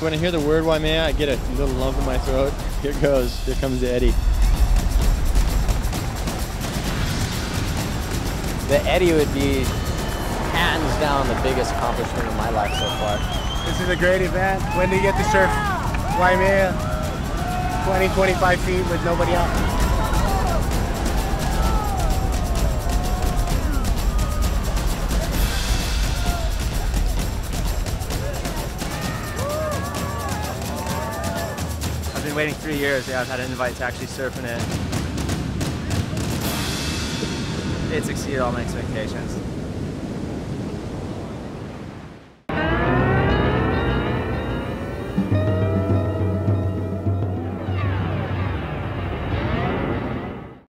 when I hear the word Waimea, I get a little lump in my throat. Here goes. Here comes the eddy. The eddy would be hands down the biggest accomplishment of my life so far. This is a great event. When do you get to surf Waimea? 20, 25 feet with nobody out. I've been waiting 3 years. Yeah, I've had an invite to actually surf in it. It's exceeded all my expectations.